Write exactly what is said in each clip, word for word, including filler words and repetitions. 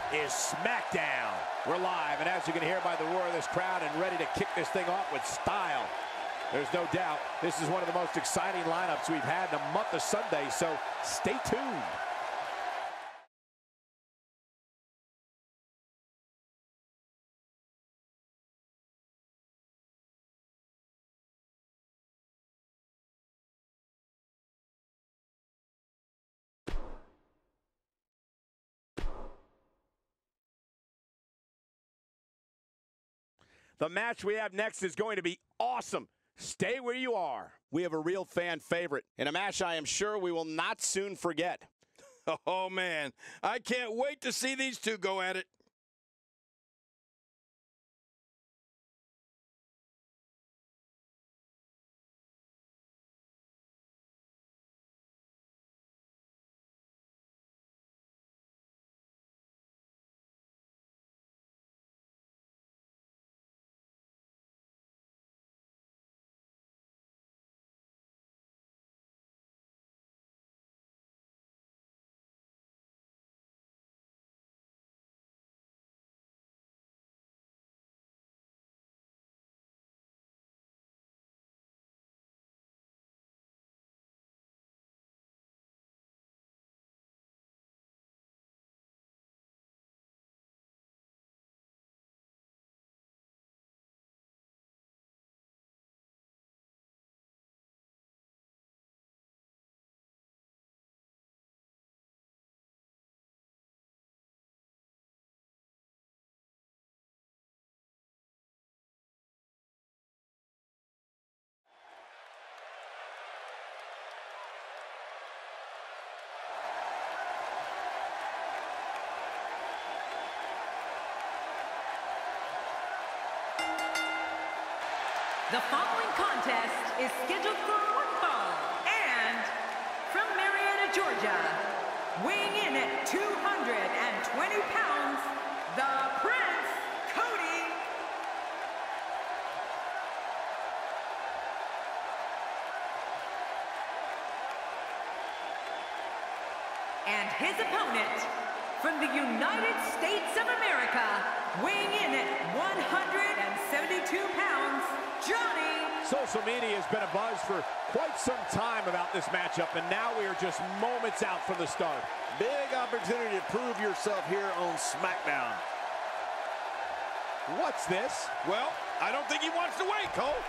is SmackDown. We're live, and as you can hear by the roar of this crowd, and ready to kick this thing off with style. There's no doubt this is one of the most exciting lineups we've had in a month of Sunday, so stay tuned. The match we have next is going to be awesome. Stay where you are. We have a real fan favorite in a match I am sure we will not soon forget. Oh, man. I can't wait to see these two go at it. The following contest is scheduled for one fall, and from Marietta, Georgia, weighing in at two hundred twenty pounds, the Prince, Cody. And his opponent, from the United States of America, weighing in at one hundred seventy-two pounds, Johnny. Social media has been abuzz for quite some time about this matchup, and now we are just moments out from the start. Big opportunity to prove yourself here on SmackDown. What's this? Well, I don't think he wants to wait, Cole.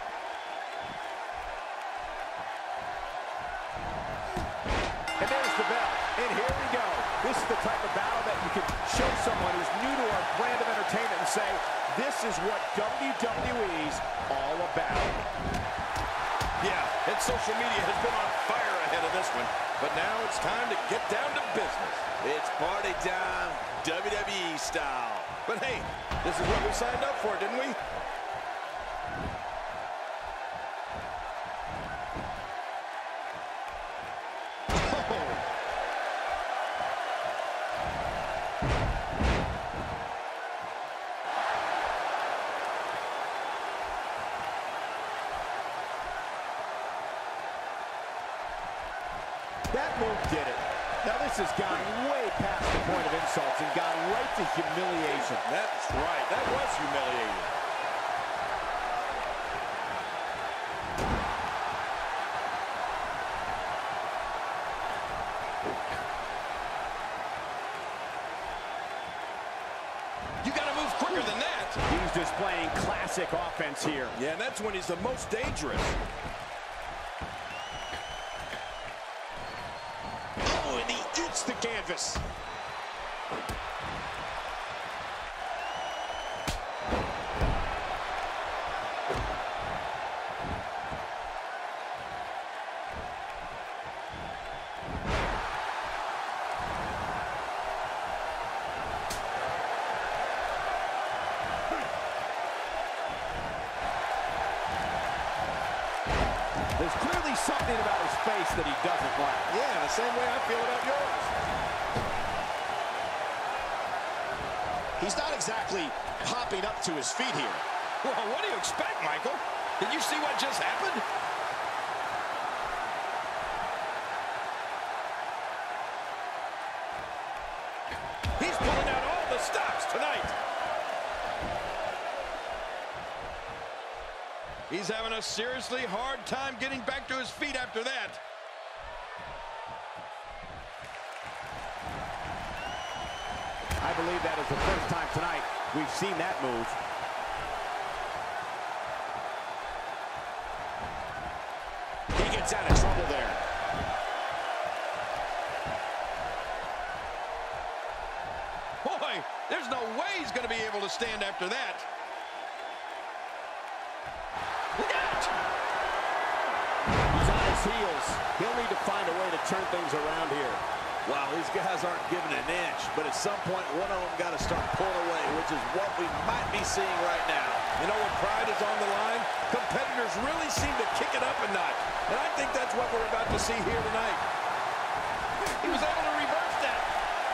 And there's the bell, and here we go. This is the type of battle that you can show someone who's new to our brand of entertainment and say, this is what W W E's all about. Yeah, and social media has been on fire ahead of this one, but now it's time to get down to business. It's party time, W W E style. But hey, this is what we signed up for, didn't we? That move did it. Now this has gone way past the point of insults and gone right to humiliation. That's right. That was humiliating. You got to move quicker than that. He's displaying classic offense here. Yeah, and that's when he's the most dangerous. The canvas. There's clearly something about his face that he doesn't like. Yeah, the same way I feel about yours. He's not exactly hopping up to his feet here. Well, what do you expect, Michael? Did you see what just happened? He's pulling out all the stops. tonight. He's having a seriously hard time getting back to his feet after that. I believe that is the first time tonight we've seen that move. He gets out of trouble there. Boy, there's no way he's going to be able to stand after that. Look out! He's on his heels. He'll need to find a way to turn things around here. Wow, these guys aren't giving an inch, but at some point, one of them got to start pulling away, which is what we might be seeing right now. You know, when pride is on the line, competitors really seem to kick it up a notch. And I think that's what we're about to see here tonight. He was able to reverse that.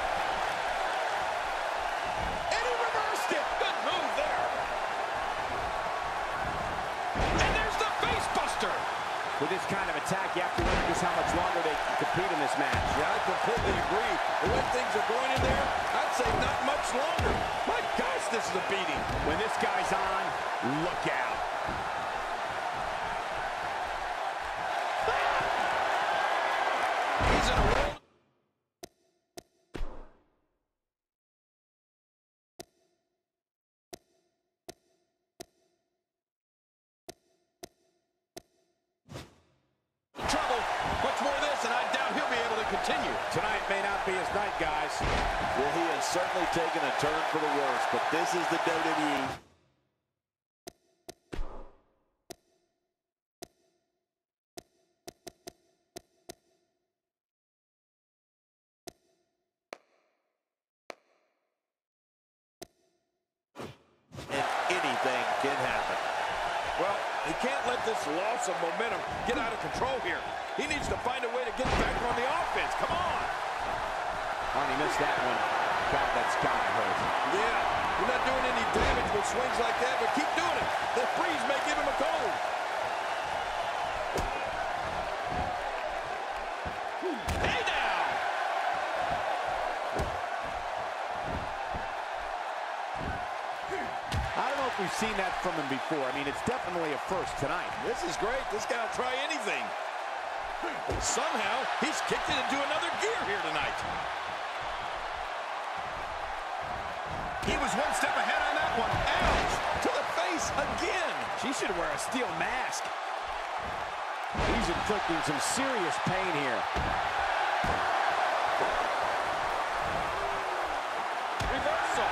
And he reversed it. Good move there. And there's the face buster. With this kind of attack, you have to wonder just how much longer they can compete in this match. Yeah, I completely agree. The way things are going in there, I'd say not much longer. My gosh, this is a beating. When this guy's on, look out. He's in a roll. Trouble. Much more of this, and I doubt he'll be able to continue. Tonight may not be his night, guys. Well, he has certainly taken a turn for the worse, but this is the W W E. And anything can happen. Well, he can't let this loss of momentum get out of control here. He needs to find a way to get back on the offense. Come on. Oh, he missed that one. God, that's gotta hurt. Yeah, you're not doing any damage with swings like that, but keep doing it. The freeze may give him a cold. Hey now! I don't know if we've seen that from him before. I mean, it's definitely a first tonight. This is great. This guy will try anything. Somehow, he's kicked it into another gear here tonight. He was one step ahead on that one. Ouch! To the face again. She should wear a steel mask. He's inflicting some serious pain here. Reversal.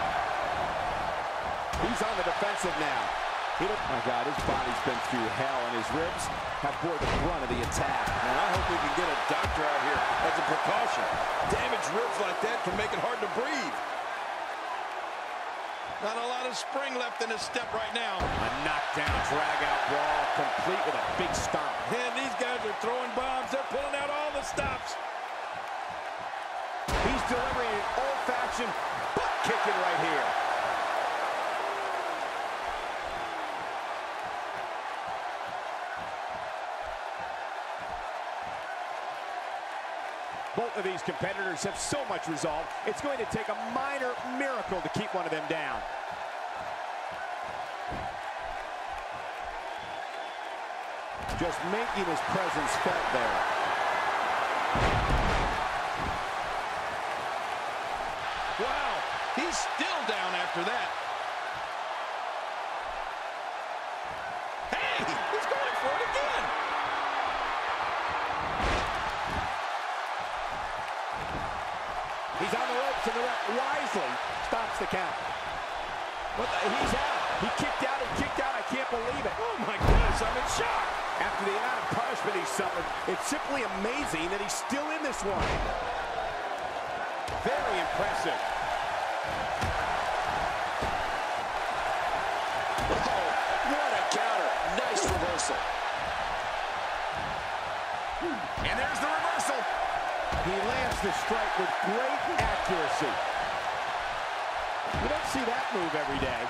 He's on the defensive now. He look, my God, his body's been through hell, and his ribs have bore the brunt of the attack. And I hope we can get a doctor out here as a precaution. Damaged ribs like that can make it hard to breathe. Not a lot of spring left in his step right now. A knockdown, drag-out brawl, complete with a big stomp. And these guys are throwing bombs. They're pulling out all the stops. He's delivering an old-fashioned butt kicking right here. Both of these competitors have so much resolve, it's going to take a minor miracle to keep one of them down. Just making his presence felt there. Wow, he's still down after that. Hey, he's going for it again. He's on the ropes, and the ref wisely stops the count. What the, he's out. He kicked out and kicked out. I can't believe it. Oh, my gosh, I'm in shock. After the amount of punishment he suffered, it's simply amazing that he's still in this one. Very impressive. Oh, what a counter. Nice reversal. And there's the reversal. He lands the strike with great accuracy. You don't see that move every day.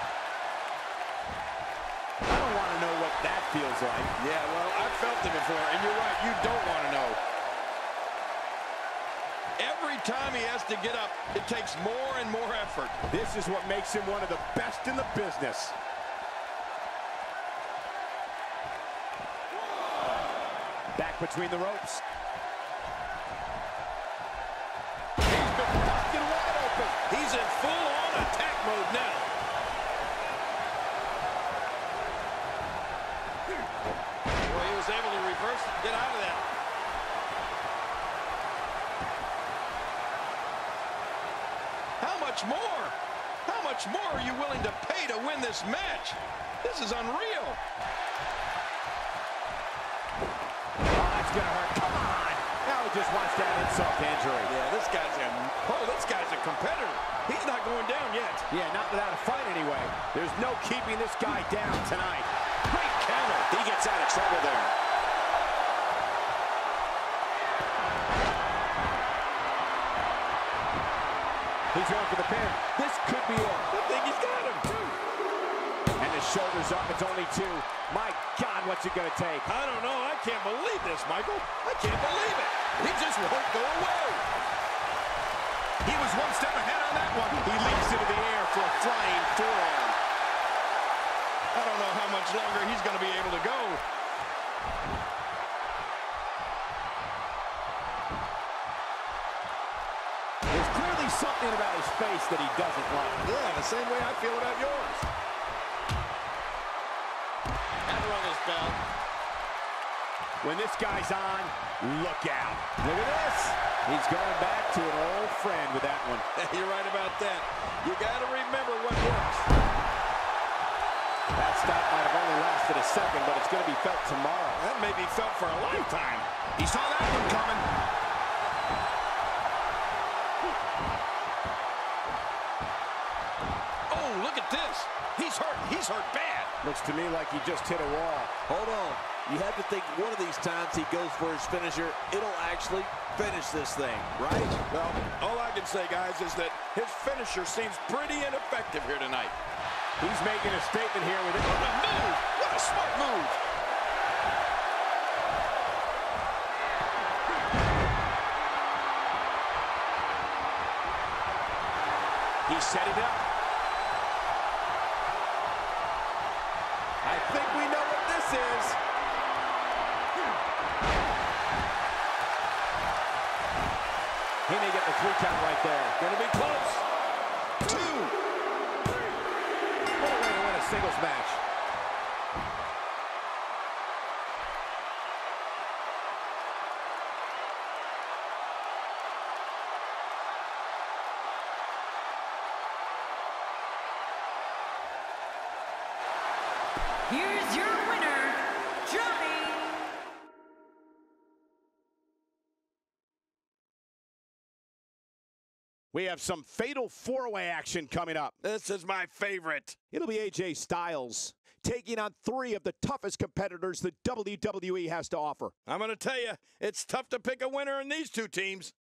I don't want to know what that feels like. Yeah, well, I've felt it before, and you're right, you don't want to know. every time he has to get up, it takes more and more effort. This is what makes him one of the best in the business. Back between the ropes. He's been busted wide open. He's in full-on attack mode now. Well, he was able to reverse and get out of that. How much more? How much more are you willing to pay to win this match? This is unreal. Gonna hurt. Come on! Now he just wants that insult to injury. Yeah, this guy's a oh, this guy's a competitor. He's not going down yet. Yeah, not without a fight anyway. There's no keeping this guy down tonight. Great counter. He gets out of trouble there. He's going for the pin. This could be it. I think he's got him too. And his shoulders up. It's only two. My God, what's it gonna take? I don't know. I can't believe this, Michael. I can't believe it. He just won't go away. He was one step ahead on that one. He leaps into the air for a flying forearm. I don't know how much longer he's going to be able to go. There's clearly something about his face that he doesn't like. Yeah, the same way I feel about yours. Bell. When this guy's on, look out. Look at this. He's going back to an old friend with that one. You're right about that. You got to remember what works. That stop might have only lasted a second, but it's going to be felt tomorrow. That may be felt for a lifetime. He saw that one coming. Oh, look at this. He's hurt. He's hurt bad. Looks to me like he just hit a wall. Hold on. You have to think one of these times he goes for his finisher, it'll actually finish this thing, right? Well, all I can say, guys, is that his finisher seems pretty ineffective here tonight. He's making a statement here with it. What a move! What a smart move! He's setting it up. I think we know what this is. He may get the three count right there. Gonna be close. Two. What a way to win a singles match. Here's your winner, Johnny. We have some fatal four-way action coming up. This is my favorite. It'll be A J Styles taking on three of the toughest competitors the W W E has to offer. I'm going to tell you, it's tough to pick a winner in these two teams.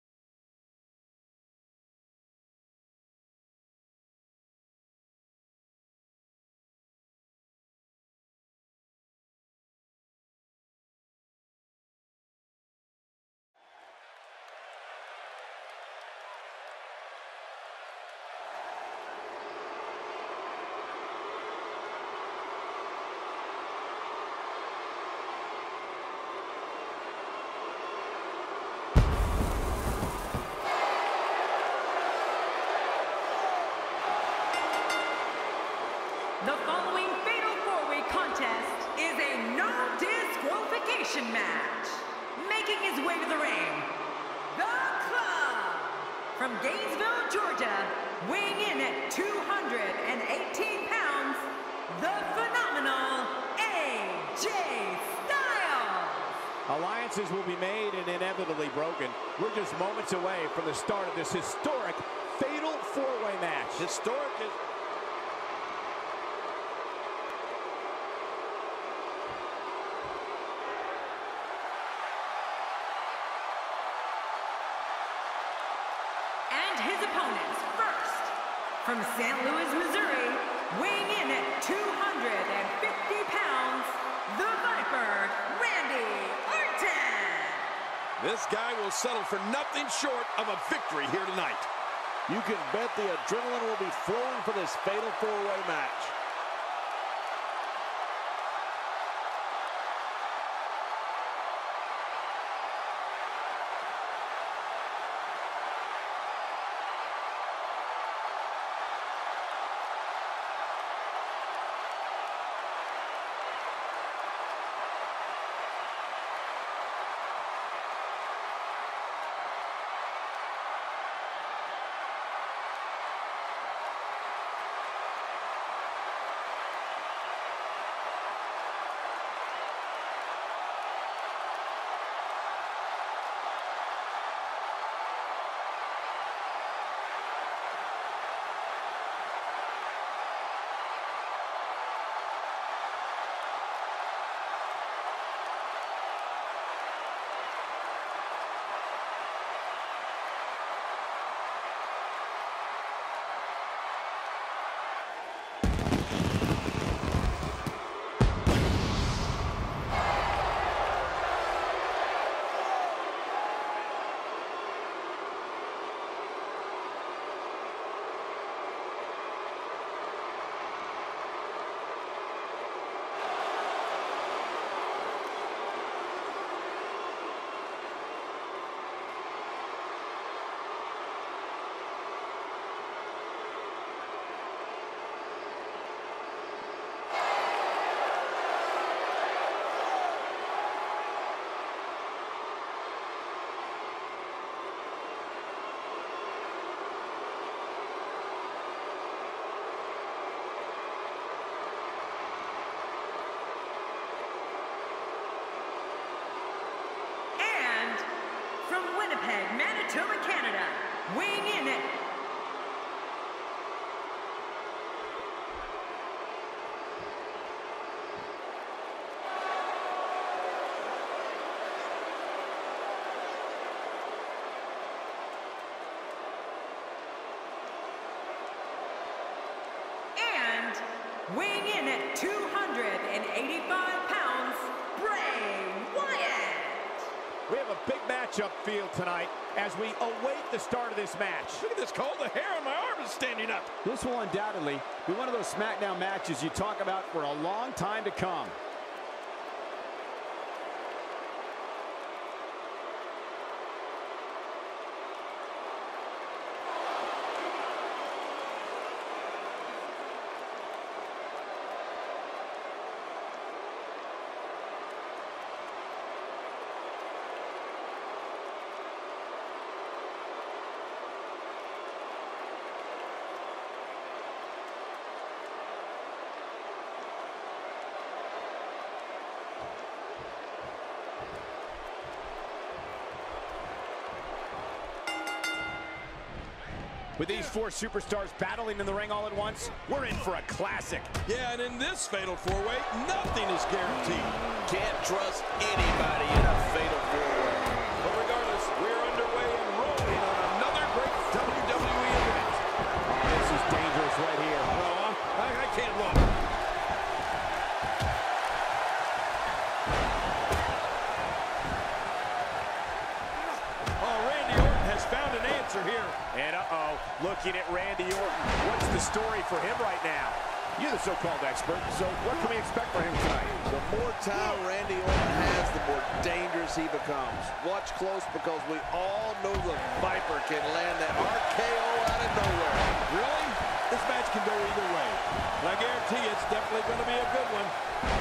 The following fatal four-way contest is a no disqualification match. Making his way to the ring, The Club. From Gainesville, Georgia, weighing in at two hundred eighteen pounds, the phenomenal A J Styles. Alliances will be made and inevitably broken. We're just moments away from the start of this historic fatal four-way match. Historic is... And his opponents, first, from Saint Louis, Missouri, weighing in at two hundred fifty pounds, the Viper, Randy Orton. This guy will settle for nothing short of a victory here tonight. You can bet the adrenaline will be flowing for this fatal four-way match. Winnipeg, Manitoba, Canada, weighing in at and weighing in at two hundred eighty-five pounds, Bray Wyatt. We have a big matchup field tonight as we await the start of this match. Look at this, Cole. The hair on my arm is standing up. This will undoubtedly be one of those SmackDown matches you talk about for a long time to come. With these four superstars battling in the ring all at once, we're in for a classic. Yeah, and in this fatal four-way, nothing is guaranteed. Can't trust anybody in a fatal four-way. But regardless, we're underway and rolling on another great W W E event. This is dangerous right here. Oh, I, I can't look. Oh, Randy Orton has found an answer here. And uh-oh, looking at Randy Orton. What's the story for him right now? You're the so-called expert, so what can we expect from him tonight? The more time Randy Orton has, the more dangerous he becomes. Watch close because we all know the Viper can land that R K O out of nowhere. Really? This match can go either way. And I guarantee it's definitely going to be a good one.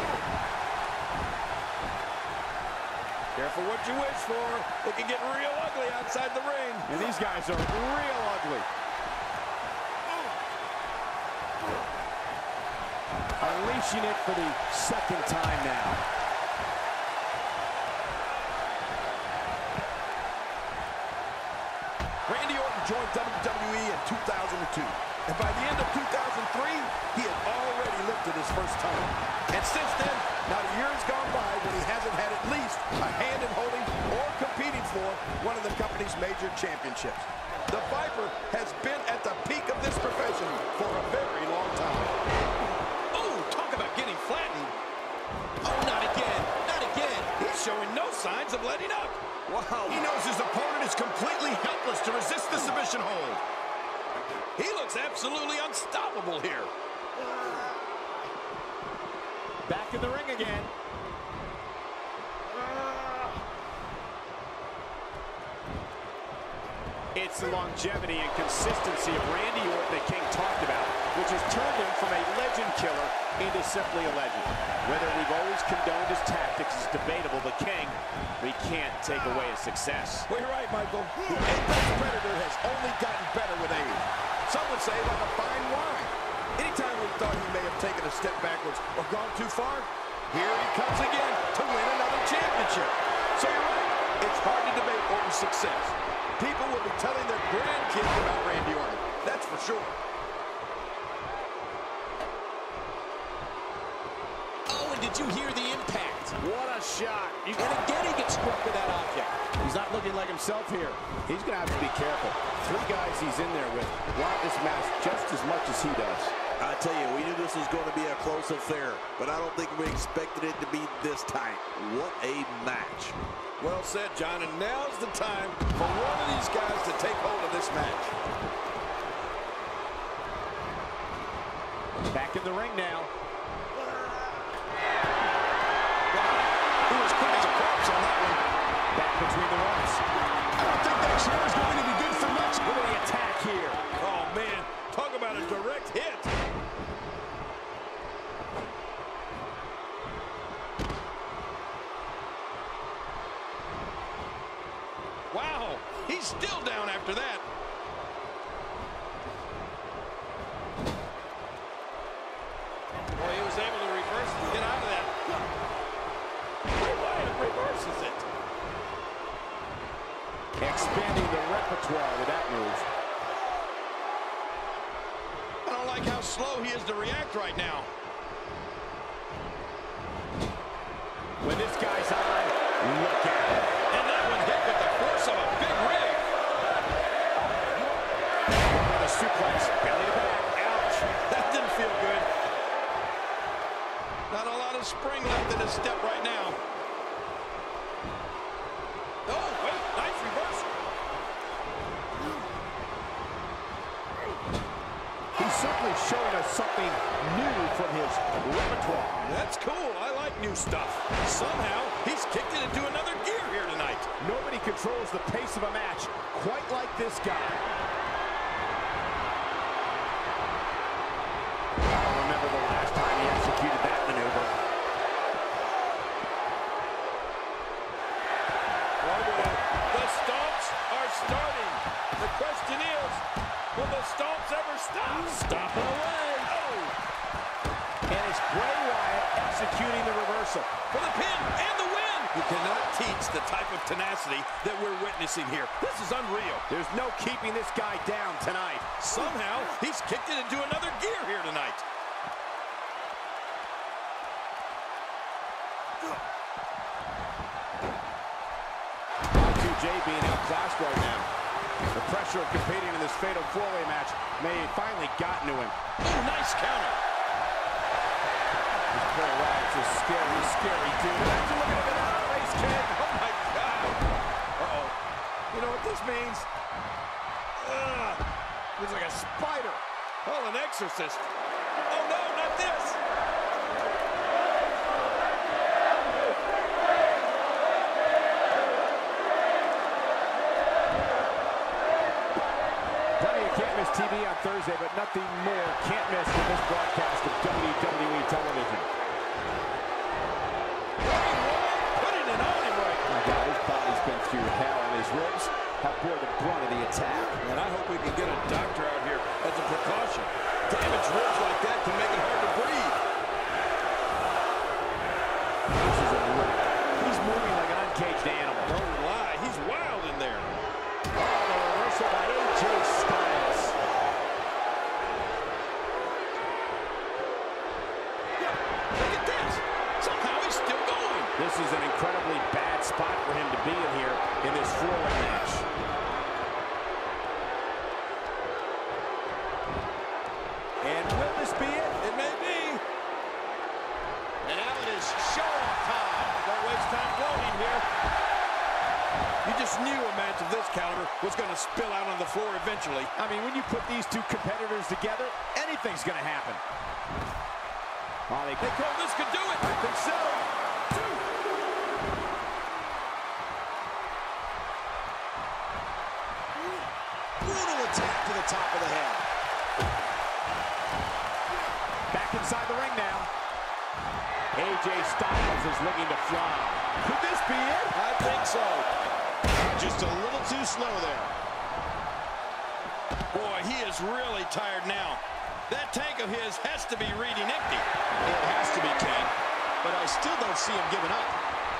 Careful what you wish for. It can get real ugly outside the ring. And these guys are real ugly. Unleashing it for the second time now. Randy Orton joined W W E in two thousand two. And by the end of two thousand three, he had already lifted his first title. And since then, not a year has gone by when he hasn't had at least a hand in holding or competing for one of the company's major championships. The Viper has been at the peak of this profession for a very long time. Oh, talk about getting flattened. Oh, not again, not again. He's showing no signs of letting up. Wow. He knows his opponent is completely helpless to resist the submission hold. He looks absolutely unstoppable here. Back in the ring again. It's the longevity and consistency of Randy Orton that King talked about, which has turned him from a legend killer into simply a legend. Whether we've always condoned his tactics is debatable, but King, we can't take away his success. Well, you're right, Michael. The Apex Predator has only gotten better with age. Some would say like a fine wine. Anytime we thought he may have taken a step backwards or gone too far, here he comes again to win another championship. So you're right. It's hard to debate Orton's success. People will be telling their grandkids about Randy Orton. That's for sure. Oh, and did you hear the impact? What a shot. You And again, he gets struck with that object. He's not looking like himself here. He's going to have to be careful. Three guys he's in there with want this match just as much as he does. I tell you, we knew this was going to be a close affair, but I don't think we expected it to be this tight. What a match. Well said, John, and now's the time for one of these guys to take hold of this match. Back in the ring now. He was quick as a corpse on that one. Back between the ropes. I don't think that chair is going to be good for much. Look at the attack here. Oh, man, talk about a direct hit. Wow, he's still down after that. Boy, he was able to reverse and get out of that. Bray Wyatt reverses it. Expanding the repertoire with that move. I don't like how slow he is to react right now. When this guy's on, look at it. And that one hit with the force of a big rig. The suplex, belly to back, ouch. That didn't feel good. Not a lot of spring left in his step right now. Oh, wait, nice reversal. He's certainly showing us something new from his repertoire. That's cool. I like new stuff. Somehow, he's kicked it into another gear here tonight. Nobody controls the pace of a match quite like this guy. I don't remember the last time he executed that maneuver. Oh, boy. The stomps are starting. The question is, will the stomps ever stop? Stop it away. Oh, And it's Bray Wyatt executing the reversal. for the pin and the win. You cannot teach the type of tenacity that we're witnessing here. This is unreal. There's no keeping this guy down tonight. Somehow, he's kicked it into another gear here tonight. Y two J being outclassed right now. The pressure of competing in this fatal four-way match may have finally gotten to him. Oh, nice counter. This Bray Wyatt's a scary, scary dude. Imagine looking at that face kick. Oh, my God. Uh-oh. You know what this means? Ugh. Looks like a spider. Oh, an exorcist. Oh, no, not this. Plenty of Can't Miss T V on Thursday, but nothing more can't miss than this broadcast of W W E television. Putting it on him right. My God, his body's been through hell, and his ribs have bore the brunt of the attack. And I hope we can get a doctor out here as a precaution. Damaged ribs like that can make it hard to breathe. This is a wreck. He's moving like an uncaged animal. Don't lie. He's wild in there. Oh, the reversal by A J Styles. Look at this. Somehow he's still going. This is an incredibly bad spot for him to be in here in this four-way match. And will this be it? It may be. And now it is show-off time. Don't waste time gloating here. caliber was going to spill out on the floor eventually. I mean, when you put these two competitors together, anything's going to happen. Oh, they, Hey, Cole, this could do it. I think so. Brutal attack to the top of the head. Back inside the ring now. A J Styles is looking to fly. Could this be it? I think so. Just a little too slow there. Boy, he is really tired now. That tank of his has to be reading empty. It has to be, King. But I still don't see him giving up.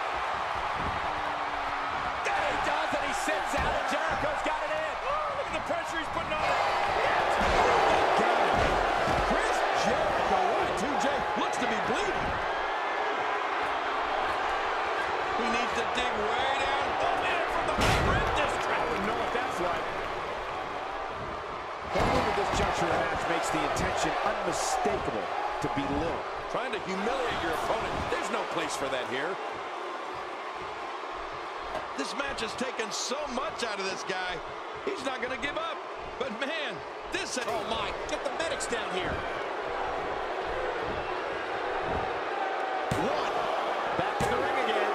There he does, and he sits out, and Jericho's got it in. Oh, look at the pressure he's putting on it. Got it. Chris Jericho, one, two, J, looks to be bleeding. He needs to dig way down. Oh, man, from the rim district. I wouldn't know what that's like. The move at this juncture of the match makes the intention unmistakable to belittle. Trying to humiliate your opponent. There's no place for that here. This match has taken so much out of this guy. He's not going to give up. But, man, this... Oh, my. Get the medics down here. One. Back in the ring again.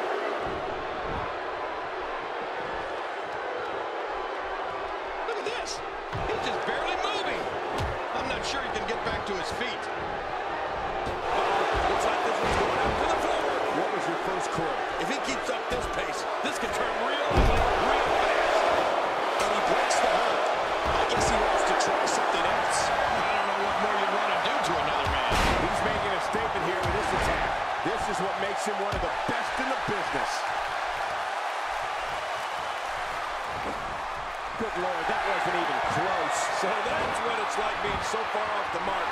Look at this. He's just barely moving. I'm not sure he can get back to his feet. Uh-oh. Looks like this one's going out to the floor. What was your first clue? If he keeps up this pace, this could turn real ugly real fast. And he breaks the hold. I guess he wants to try something else. I don't know what more you'd want to do to another man. He's making a statement here with this attack. This is what makes him one of the best in the business. Good Lord, that wasn't even close. So that's what it's like being so far off the mark.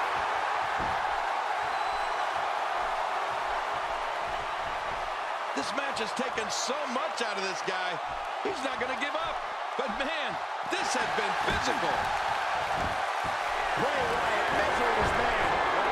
This match has taken so much out of this guy. He's not going to give up. But, man, this has been physical. Bray Wyatt measuring his man.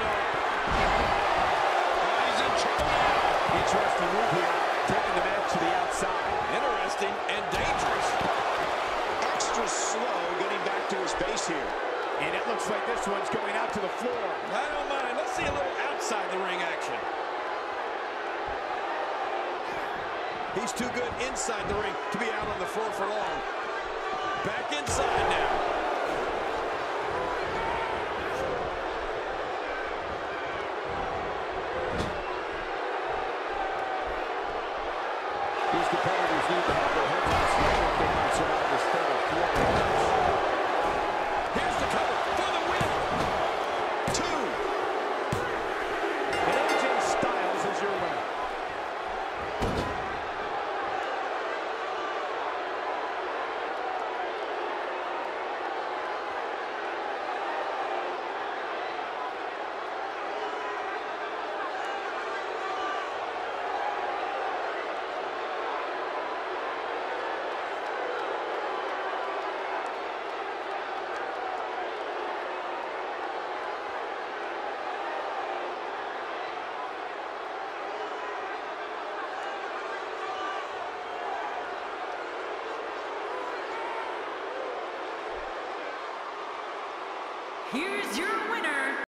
Oh, he's in trouble now. Interesting move here, taking the match to the outside. Interesting and dangerous. Extra slow getting back to his base here. And it looks like this one's going out to the floor. I don't mind. Let's see a little outside the ring action. He's too good inside the ring to be out on the floor for long. Back inside now. These competitors need to have their heads on straight if they want to survive this fatal four-way match. Here's the cover for the win. Two. And A J Styles is your winner. Here's your winner,